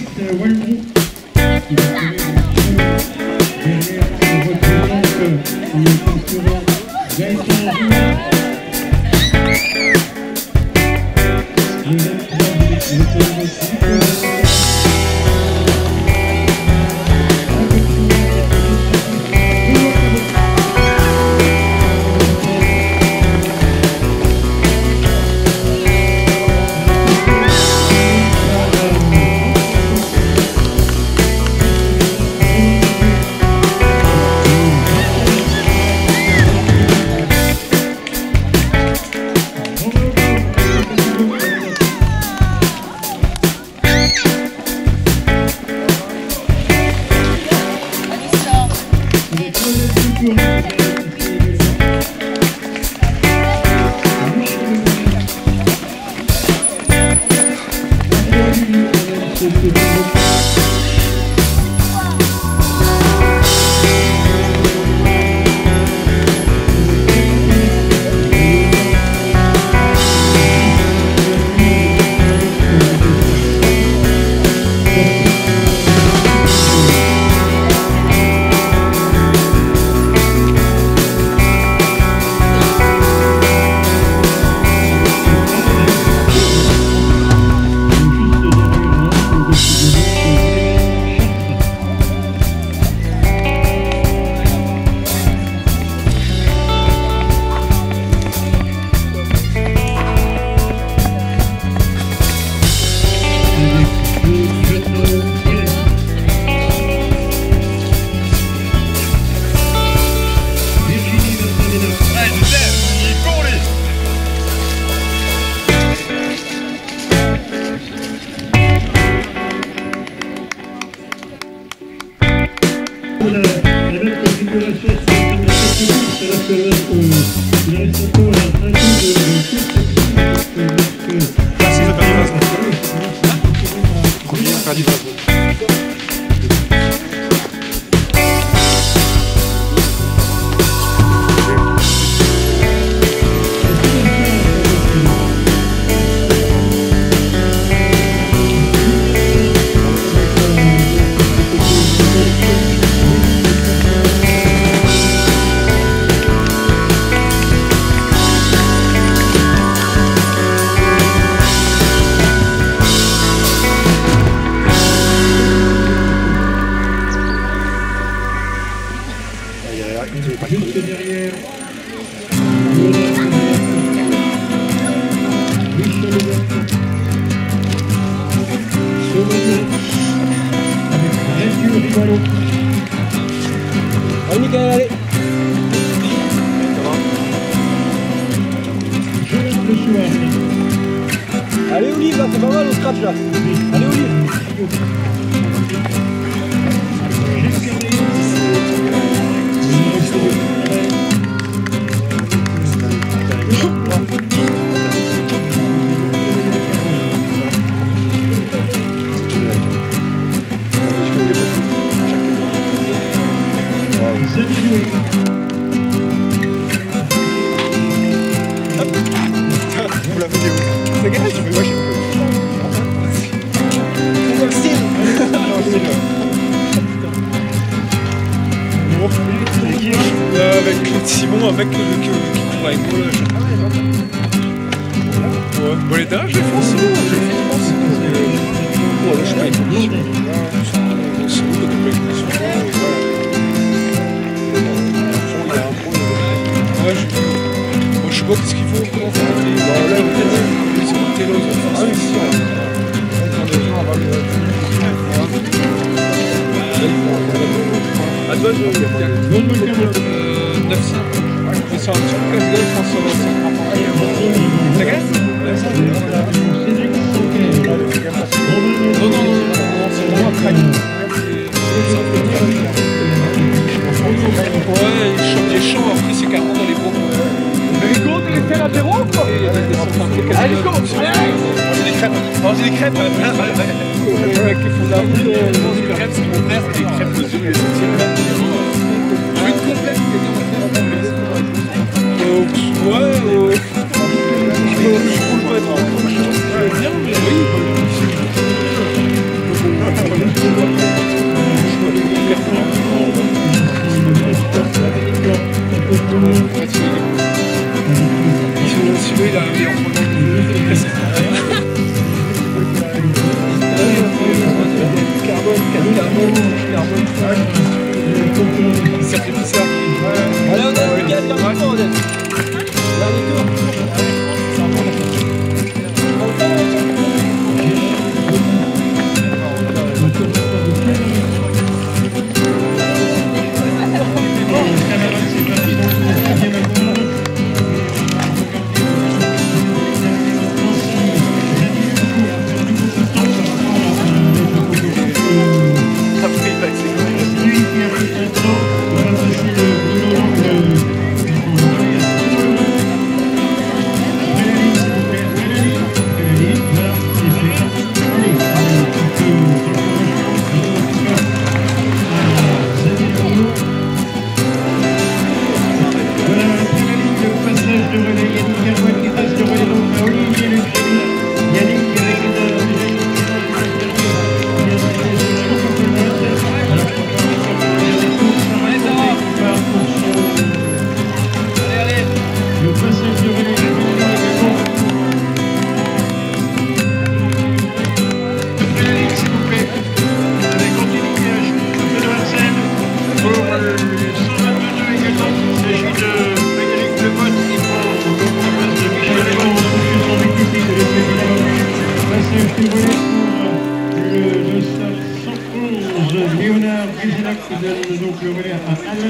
Fabrice Walmont, qui va trouver derrière sa voiture, il est concurrent Gaëtan Gillard. Le 23 de juste derrière. Allez Mickaël, allez. Allez Olive, là, c'est pas mal au scratch là. Allez Olive. Pour la vidéo. C'est gars, tu veux moi je peux. Non, avec Claude Simon, avec qui court avec moi. Ouais, bon les dames, je les fonce, je pense. Ouais, je sais pas, il faut c'est beaucoup de compétition. Ouais, je sais pas ce qu'il faut, comment faire. Là, ils sont montés là, ils ont fait à toi, je vais 900. Je suis en 15 gars, je pense que ça va. Ça gagne? Non, c'est vraiment un crack. Ouais, les champs, après c'est carrément dans les bois. Rico, tu les fais l'apéro ou quoi? Allez Rico! Manger des crêpes. Manger des crêpes. Les mecs qui font de la route. Manger des crêpes, c'est mon frère, c'est des crêpes aux œufs. Je veux une complète. Ouais, je roule pas trop. Je veux bien, mais oui. Allez, on a le gars, il y a un moment, dernier tour. Léonard Brisilac qui donne donc le relais à Alain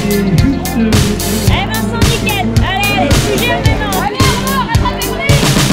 Allez Vincent, nickel. Allez, bougez maintenant. Allez, rattrapez-vous.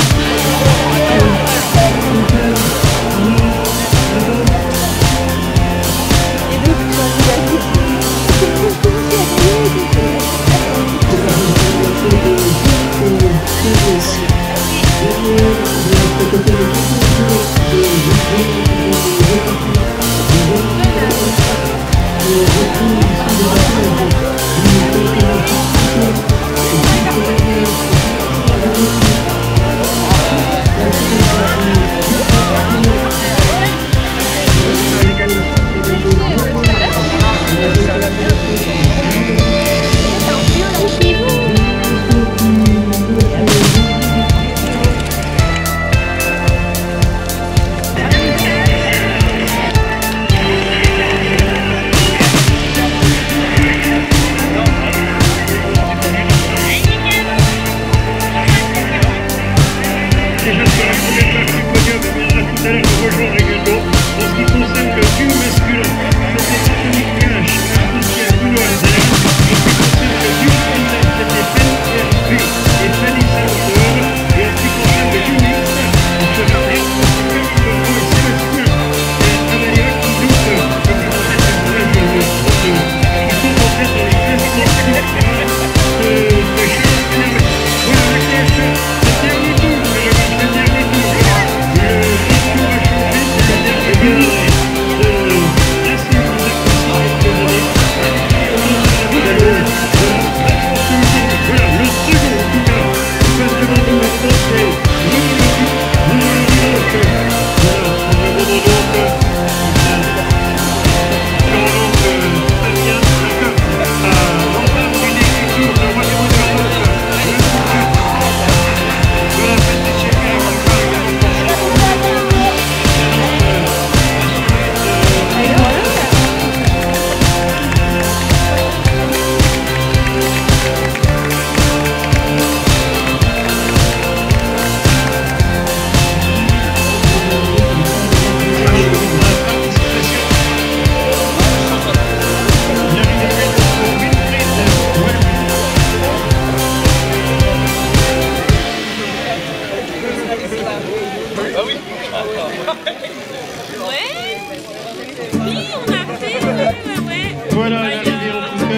Voilà l'arrivée en tout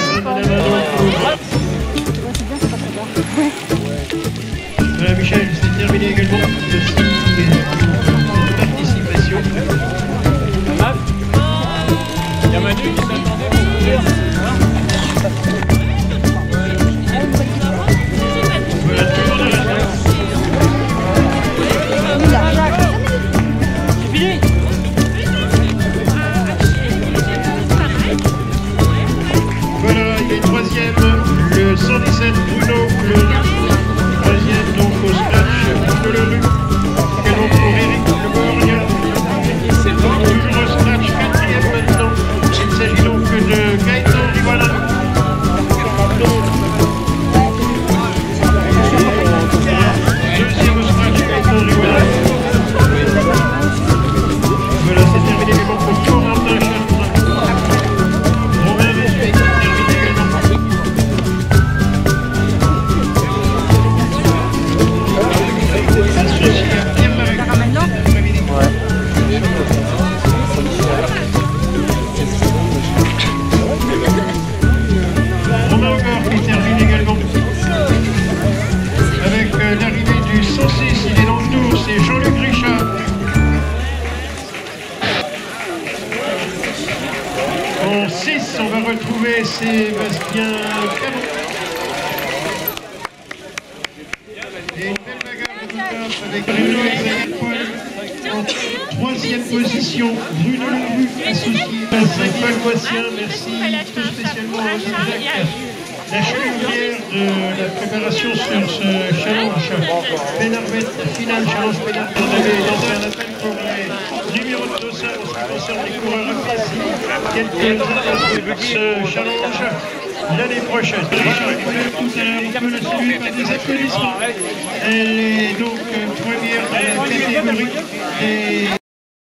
cas. Voilà Michel, c'est terminé également de participation. Il y a Manu qui s'attendait pour courir. Voilà, tout le monde à la place. Voilà, il y a une troisième, le 117 Bruno, le troisième donc au scratch Bruno Leroux, également pour Eric Le Borgne. Toujours au scratch, quatrième maintenant. Il s'agit donc de Gaëtan Rivala. Deuxième au scratch, Gaëtan Rivala. Voilà, c'est terminé également pour Corentin Chartrand. Romain Vessuet, terminé également. Associé à Pierre Marek. Romain Augor qui termine également. Avec l'arrivée du 106, il est dans le tour, c'est Jean-Luc Richard. En 6, on va retrouver Sébastien Caron. Et une belle bagarre en tout cas avec Bruno Zayat-Paul. En troisième position, Bruno Leroux, associé à Saint-Paul Boissien. Merci tout spécialement à Jacques. La chevalière de la préparation sur ce challenge Pénarvette, finale challenge Pénarvette. On avait lancé un appel pour les numéros de dossard en ce qui concerne les coureurs appréciés. Quelques appels ce challenge l'année prochaine. Richard Couleur, tout à l'heure, on peut le saluer par des applaudissements. Elle est donc première de la catégorie des